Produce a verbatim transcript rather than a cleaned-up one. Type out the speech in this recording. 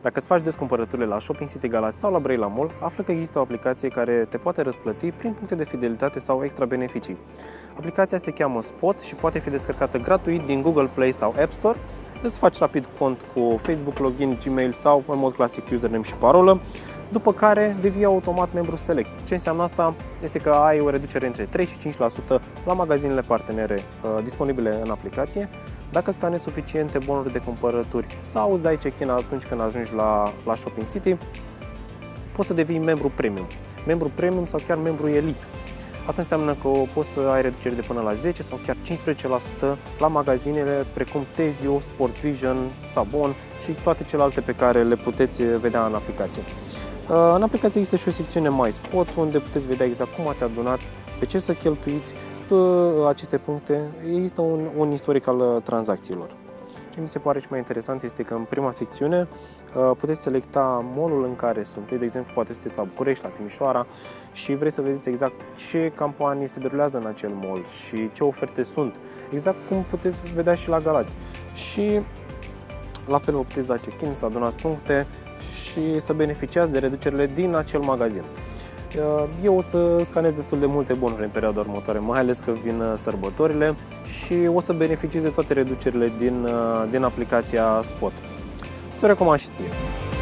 Dacă îți faci des cumpărăturile la Shopping City Galați sau la Brăila Mall, află că există o aplicație care te poate răsplăti prin puncte de fidelitate sau extra beneficii. Aplicația se cheamă Spot și poate fi descărcată gratuit din Google Play sau App Store. Îți faci rapid cont cu Facebook, login, Gmail sau în mod clasic username și parolă, după care devii automat membru Select. Ce înseamnă asta? Este că ai o reducere între trei și cinci la sută la magazinele partenere uh, disponibile în aplicație, dacă scanezi suficiente bonuri de cumpărături sau îți dai check-in atunci când ajungi la, la Shopping City, poți să devii membru Premium. Membru Premium sau chiar membru Elite. Asta înseamnă că poți să ai reduceri de până la zece sau chiar cincisprezece la sută la magazinele precum Tezio, Sport Vision, Sabon și toate celelalte pe care le puteți vedea în aplicație. În aplicație există și o secțiune My Spot, unde puteți vedea exact cum ați adunat, pe ce să cheltuiți pe aceste puncte. Există un, un istoric al tranzacțiilor. Ce mi se pare și mai interesant este că în prima secțiune puteți selecta mall-ul în care sunteți, de exemplu poate sunteți la București, la Timișoara și vreți să vedeți exact ce campanii se derulează în acel mall și ce oferte sunt, exact cum puteți vedea și la Galați. Și la fel vă puteți da check-in, să adunați puncte și să beneficiați de reducerile din acel magazin. Eu o să scanez destul de multe bonuri în perioada următoare, mai ales că vin sărbătorile și o să beneficiez de toate reducerile din, din aplicația Spot. Ți-o recomand și ție!